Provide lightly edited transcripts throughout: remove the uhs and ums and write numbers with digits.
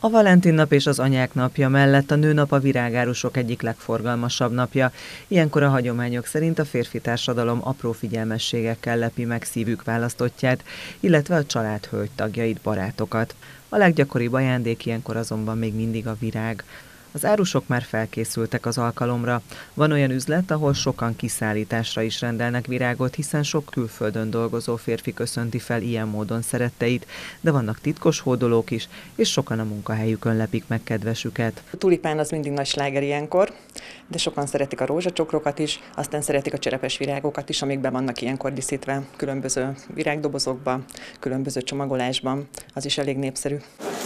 A Valentin nap és az anyák napja mellett a nőnap a virágárusok egyik legforgalmasabb napja. Ilyenkor a hagyományok szerint a férfi társadalom apró figyelmességekkel lepi meg szívük választottját, illetve a család hölgytagjait, barátokat. A leggyakoribb ajándék ilyenkor azonban még mindig a virág. Az árusok már felkészültek az alkalomra. Van olyan üzlet, ahol sokan kiszállításra is rendelnek virágot, hiszen sok külföldön dolgozó férfi köszönti fel ilyen módon szeretteit, de vannak titkos hódolók is, és sokan a munkahelyükön lepik meg kedvesüket. A tulipán az mindig nagy sláger ilyenkor, de sokan szeretik a rózsacsokrokat is, aztán szeretik a cserepes virágokat is, amik be vannak ilyenkor díszítve különböző virágdobozokba, különböző csomagolásban. Az is elég népszerű.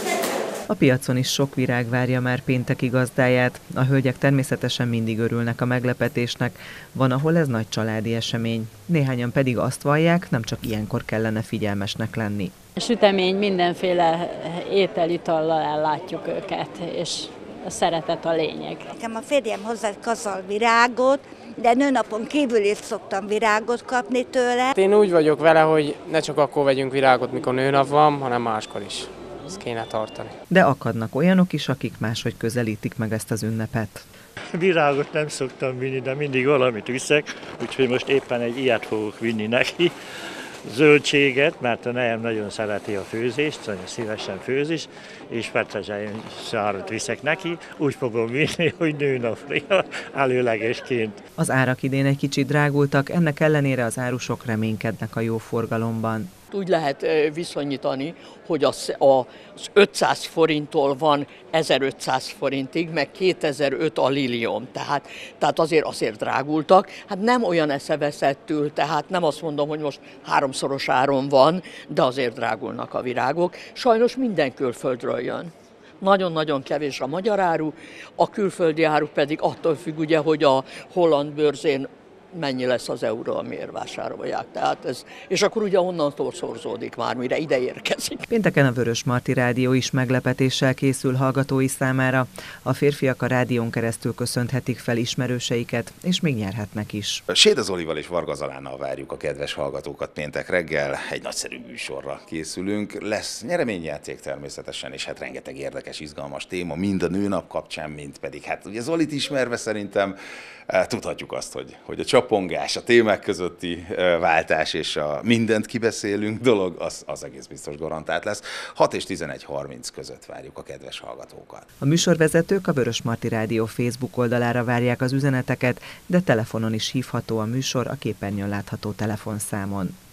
A piacon is sok virág várja már pénteki gazdáját. A hölgyek természetesen mindig örülnek a meglepetésnek. Van, ahol ez nagy családi esemény. Néhányan pedig azt vallják, nem csak ilyenkor kellene figyelmesnek lenni. Sütemény, mindenféle ételitallal ellátjuk őket, és a szeretet a lényeg. Nekem a férjem hozzá kazal virágot, de nőnapon kívül is szoktam virágot kapni tőle. Én úgy vagyok vele, hogy ne csak akkor vegyünk virágot, mikor nőnap van, hanem máskor is. Ezt kéne tartani. De akadnak olyanok is, akik máshogy közelítik meg ezt az ünnepet. Virágot nem szoktam vinni, de mindig valamit viszek, úgyhogy most éppen egy ilyet fogok vinni neki. Zöldséget, mert a nejem nagyon szereti a főzést, nagyon szívesen főz is, és petrezselysárat viszek neki, úgy fogom vinni, hogy nőnapra előlegesként. Az árak idén egy kicsit drágultak, ennek ellenére az árusok reménykednek a jó forgalomban. Úgy lehet viszonyítani, hogy az 500 forinttól van 1500 forintig, meg 2005 a lilium, tehát azért drágultak. Hát nem olyan eszeveszettül, tehát nem azt mondom, hogy most háromszoros áron van, de azért drágulnak a virágok. Sajnos minden külföldről jön. Nagyon-nagyon kevés a magyar áru, a külföldi áru pedig attól függ, ugye, hogy a holland bőrzén mennyi lesz az euró, amiért vásárolják. És akkor ugye onnantól szorzódik már, mire ide érkezik. Pénteken a Vörösmarty Rádió is meglepetéssel készül hallgatói számára. A férfiak a rádión keresztül köszönhetik fel ismerőseiket, és még nyerhetnek is. Séda Zolival és Varga Zalánnal várjuk a kedves hallgatókat péntek reggel. Egy nagyszerű műsorra készülünk. Lesz nyereményjáték természetesen, és hát rengeteg érdekes, izgalmas téma, mind a nőnap kapcsán, mind pedig hát ugye Zolit ismerve szerintem tudhatjuk azt, hogy a csapongás, a témák közötti váltás és a mindent kibeszélünk dolog, az egész biztos garantált lesz. 6 és 11:30 között várjuk a kedves hallgatókat. A műsorvezetők a Vörösmarty Rádió Facebook oldalára várják az üzeneteket, de telefonon is hívható a műsor a képernyőn látható telefonszámon.